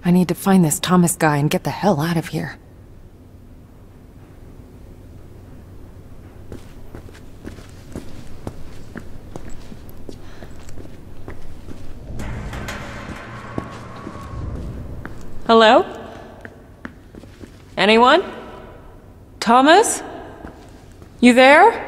I need to find this Thomas guy and get the hell out of here. Hello? Anyone? Thomas? You there?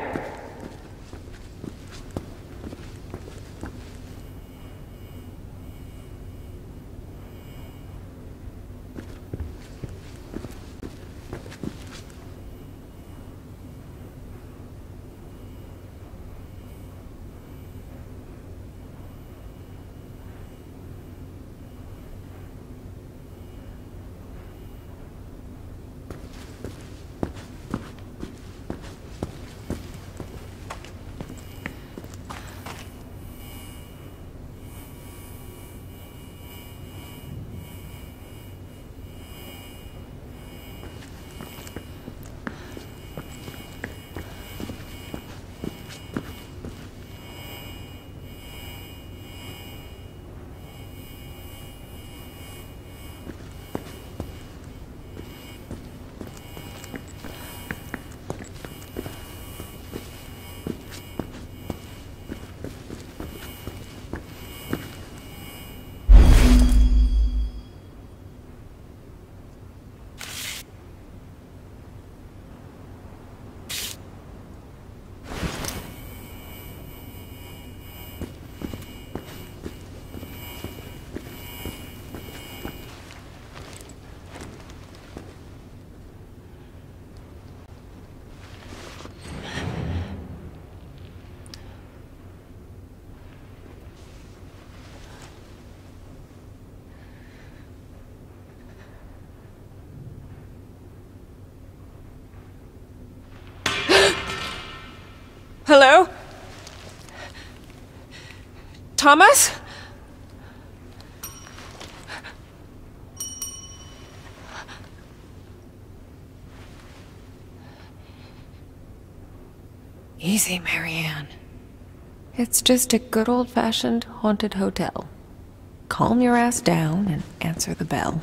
Hello? Thomas? Easy, Marianne. It's just a good old-fashioned haunted hotel. Calm your ass down and answer the bell.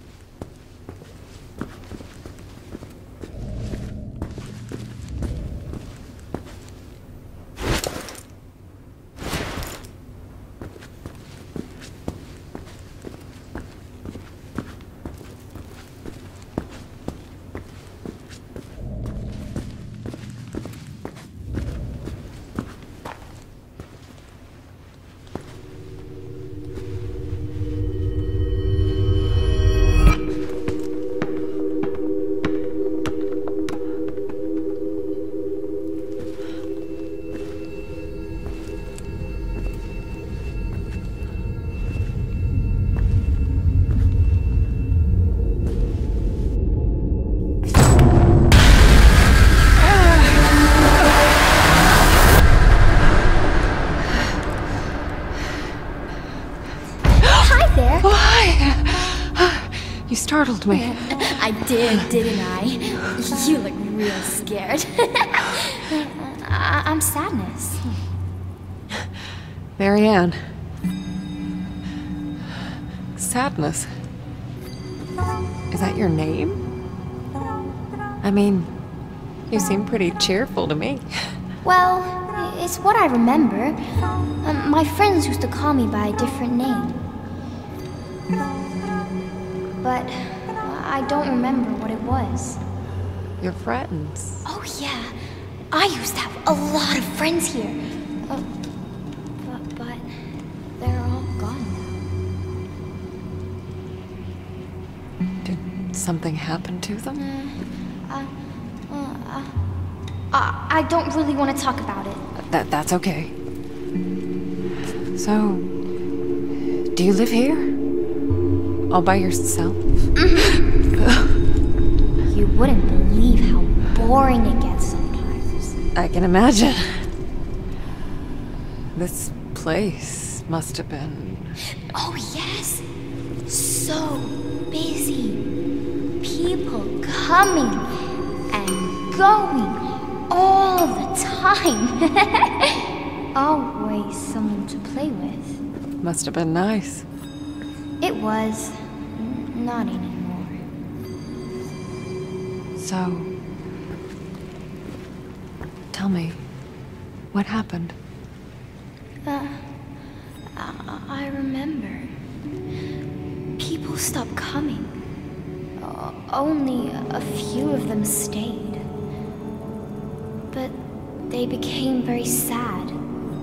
You startled me. I did, didn't I? You look real scared. I'm Sadness. Marianne. Sadness. Is that your name? I mean, you seem pretty cheerful to me. Well, it's what I remember. My friends used to call me by a different name. But I don't remember what it was. Your friends? Oh yeah, I used to have a lot of friends here. But they're all gone now. Did something happen to them? I don't really want to talk about it. That's okay. So, do you live here? All by yourself? You wouldn't believe how boring it gets sometimes. I can imagine. This place must have been... Oh yes! So busy. People coming and going all the time. Always someone to play with. Must have been nice. It was. not anymore. So, tell me, what happened? I remember. People stopped coming. Only a few of them stayed. But they became very sad.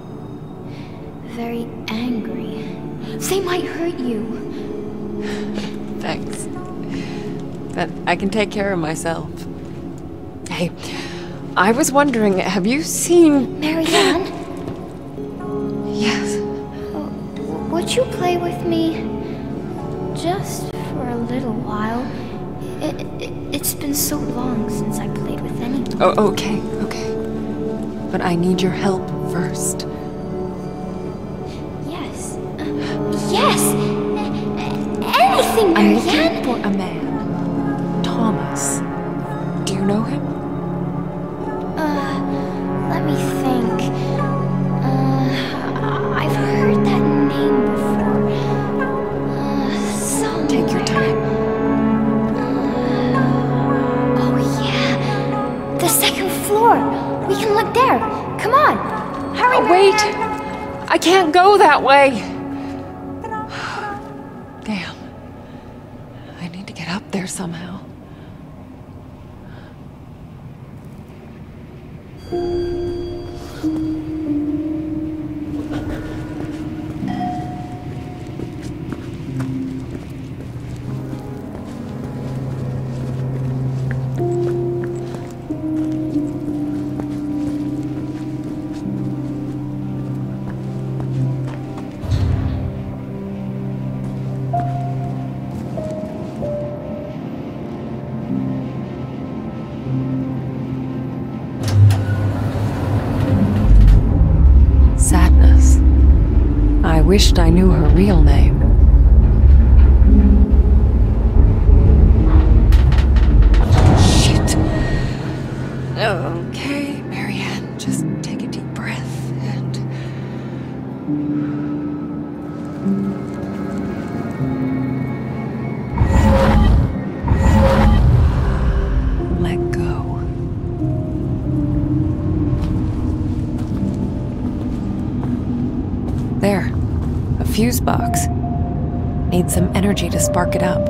Very angry. They might hurt you. Thanks. But I can take care of myself. Hey, I was wondering, have you seen... Marianne? Yes. Would you play with me? Just for a little while. It's been so long since I played with anyone. Oh, okay. But I need your help first. Yes. Yes! Anything, I'm Marianne! looking for a man. Thomas. Do you know him? Let me think. I've heard that name before. Somewhere. Take your time. Oh yeah! The second floor! We can look there! Come on! Hurry, Wait! Marianne. I can't go that way! Damn. I need to get up there somehow. Sadness. I wished I knew her real name. Shit. Okay, Marianne, just take a deep breath and... let go. There. A fuse box. Need some energy to spark it up.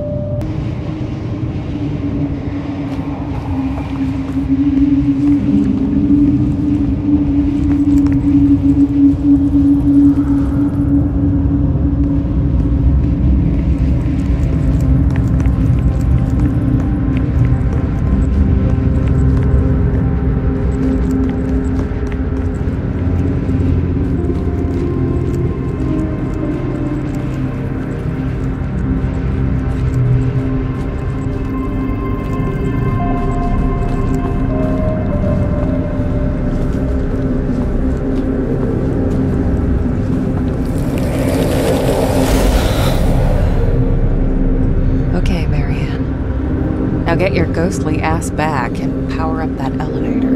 Now get your ghostly ass back and power up that elevator.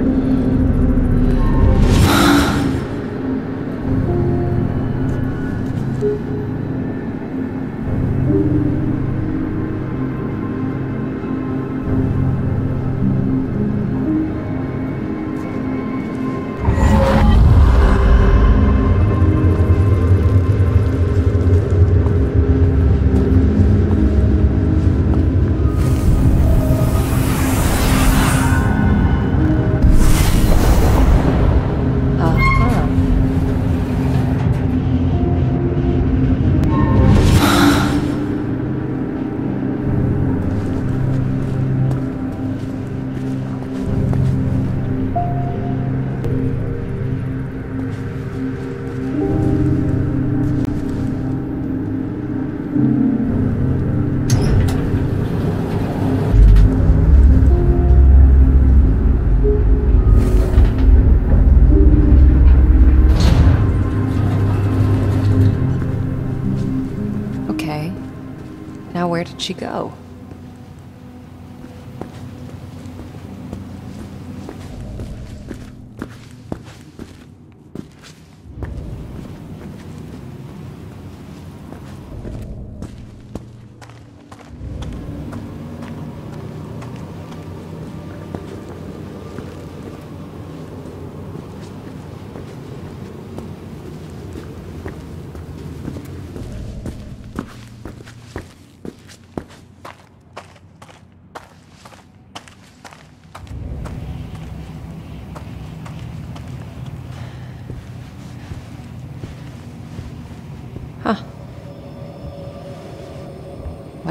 Okay. Now where did she go?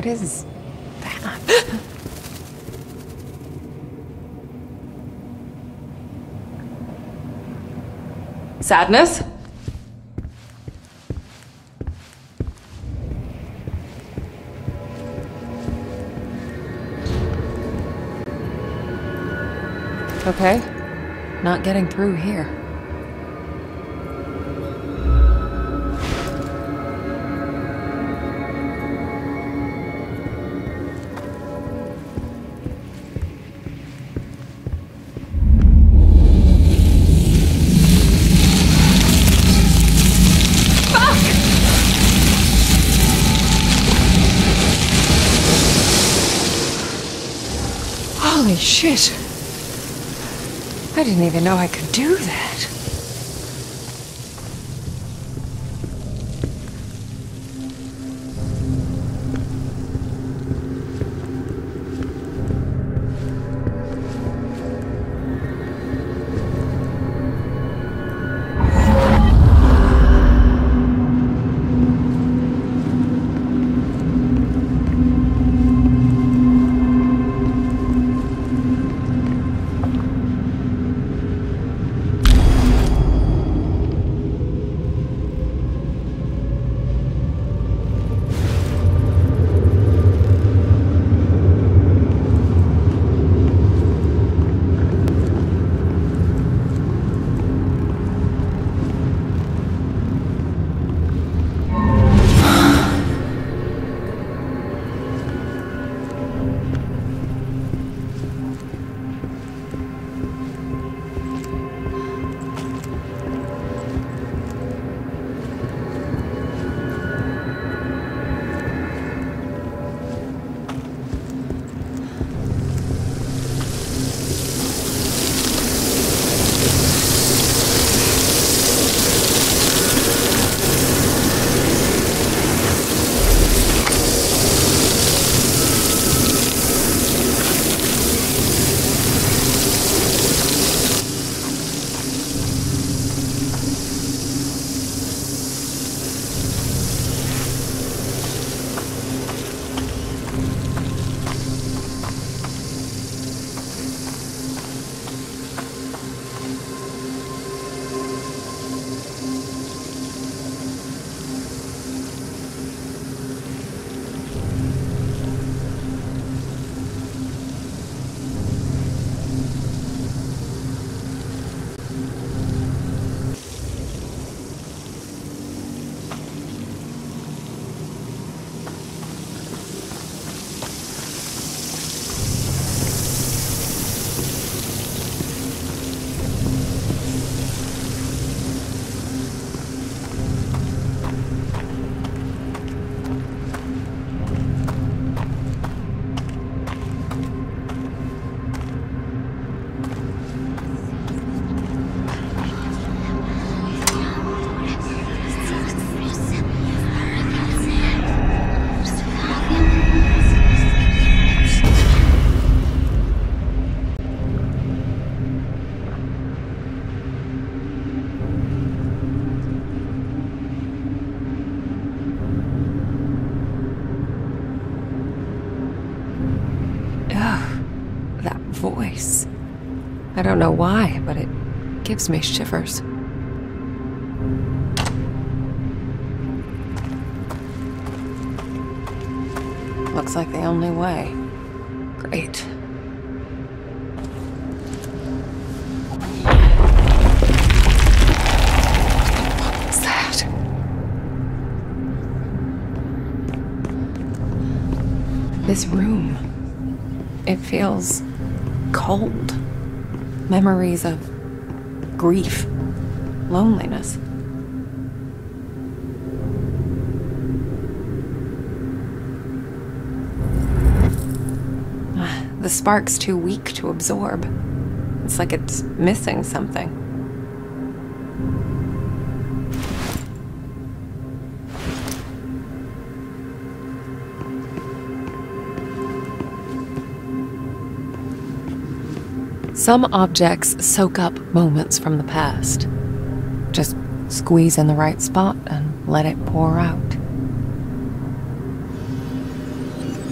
What is that? Sadness? Okay. Not getting through here. Holy shit! I didn't even know I could do that. Voice. I don't know why, but it gives me shivers. Looks like the only way. Great. What was that? This room. It feels cold. Memories of grief, loneliness. The spark's too weak to absorb. It's like it's missing something. Some objects soak up moments from the past. Just squeeze in the right spot and let it pour out.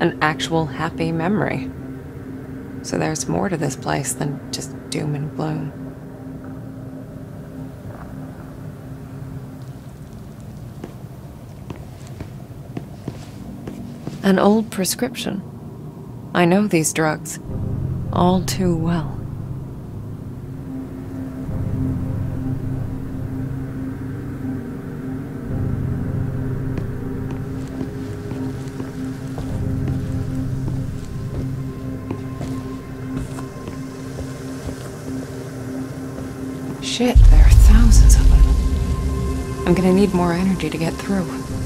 An actual happy memory. So there's more to this place than just doom and gloom. An old prescription. I know these drugs all too well. Shit, there are thousands of them. I'm gonna need more energy to get through.